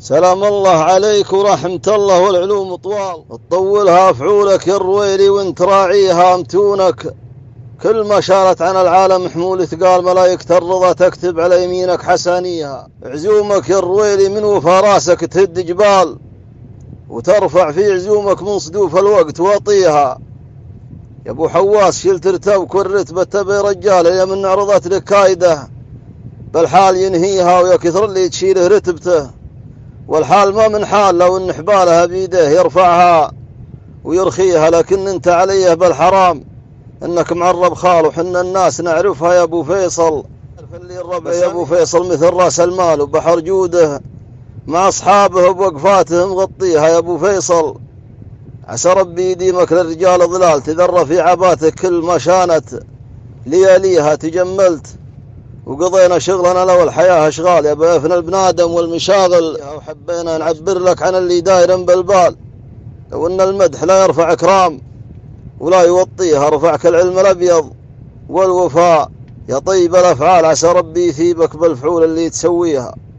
سلام الله عليك ورحمة الله والعلوم طوال، تطولها فعولك يا الرويلي وانت راعيها متونك. كل ما شالت عن العالم حمول ثقال، ملايكة الرضا تكتب على يمينك حسانيها. عزومك يا الرويلي من وفا راسك تهد جبال، وترفع في عزومك من صدوف الوقت واطيها. يا ابو حواس شلت رتبك والرتبة تبي رجال، يا من عرضت لك كايده بالحال ينهيها، ويا كثر اللي تشيله رتبته والحال ما من حال لو ان حبالها بيده يرفعها ويرخيها. لكن انت عليه بالحرام انك معرب خال، وحنا الناس نعرفها يا ابو فيصل. اللي الربع يا ابو فيصل مثل راس المال، وبحر جوده مع اصحابه بوقفاته مغطيها يا ابو فيصل. عسى ربي يديمك للرجال ظلال، تذر في عباتك كل ما شانت لياليها تجملت. وقضينا شغلنا لو الحياة اشغال، يا بيفنا البنادم والمشاغل، وحبينا نعبر لك عن اللي داير بالبال. لو ان المدح لا يرفع اكرام ولا يوطيها، رفعك العلم الابيض والوفاء يا طيب الافعال. عسى ربي يثيبك بالفعول اللي تسويها.